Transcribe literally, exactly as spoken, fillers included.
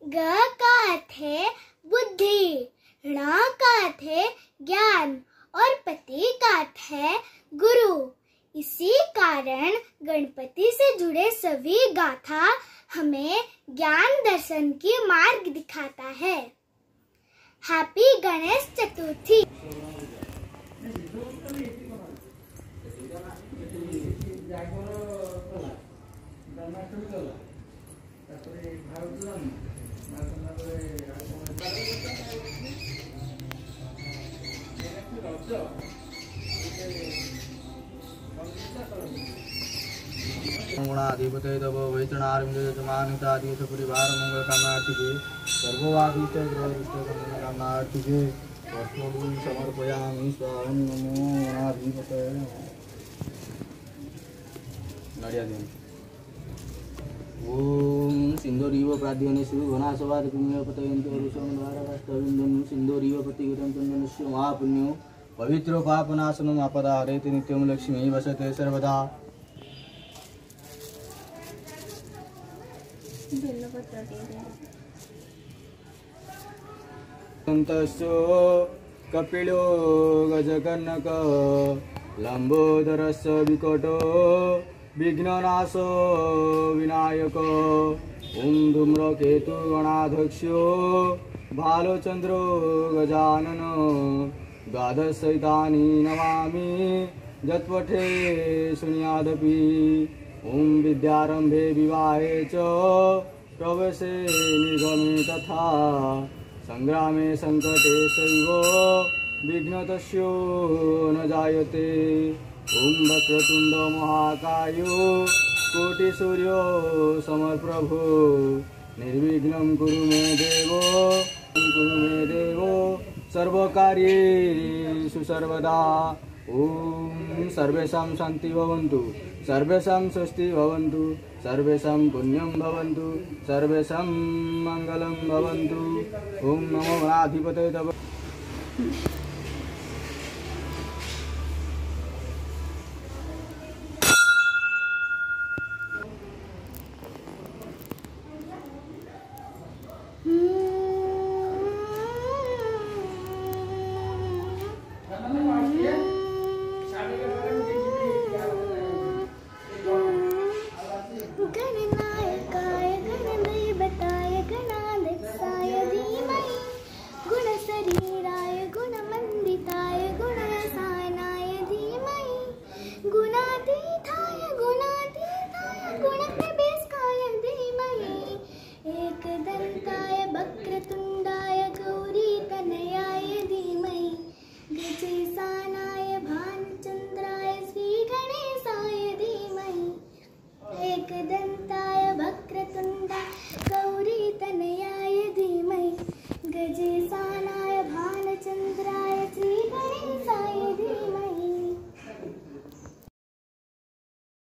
ग का अर्थ है बुद्धि, ण का अर्थ है ज्ञान और पति का अर्थ है गुरु। इसी कारण गणपति से जुड़े सभी गाथा हमें ज्ञान दर्शन की मार्ग दिखाता है। हैप्पी गणेश चतुर्थी। गुणाधिपते तव वैतरणार्मितादीश परिवार मंगल कामनार्थिके सर्ववादिष्ट ग्रहिष्ठ मंगल कामनार्थिके वस्तुं समर्पयामि स्वाहं नमो गणाधिपते नड़िया दें। ओम सिंदूरीव प्राध्यनेषु गुणासवाद पुण्य पतयन्ति वरुषं द्वारकास्तविन्दं सिंदूरीव प्रतिगतं चन्दनस्य महापुण्यो पवित्रो पापनाशनम् आपदाहरेति नित्यं लक्ष्मी वसते सर्वदा। संतस्यो कपिलो गजकर्णक लंबोदरस्य विकटो विघ्ननाशो विनायक ओम धूम्रकेतु गणाध्यक्षो भालचंद्रो गजानन द्वादशैतानि नमामि जत्पठे शृणुयादपि ओम विद्यारंभे विवाहे च प्रवेशे निर्गमे तथा संग्रामे संकटे सैव विघ्नतस्यो न जायते। ओम वक्रतुंड महाकायो कोटिसूर्यो समप्रभो निर्विघ्नं कुरु मे देवो कुरु मे देवो सर्वकार्येषु सर्वदा। ओम सर्वेषां शांति भवन्तु, सर्वेषां स्वस्ति भवन्तु, सर्वेषां पुण्यं भवन्तु, सर्वेषां मंगलं भवन्तु। ओम नमो गणाधिपते तव। गणनायकाय गणदैवताय गणाध्यक्षाय धीमहि गुणशरीराय गुणमण्डिताय गुणरसायनाय धीमहि गुणातीताय गुणातीताय गुणप्रवेशकाय धीमहि एकदन्ताय वक्रतुण्डाय गौरीतनयाय धीमहि गजेशानाय भानुचन्द्राय श्रीगणेशाय धीमहि एकदन्ताय वक्रतुण्डाय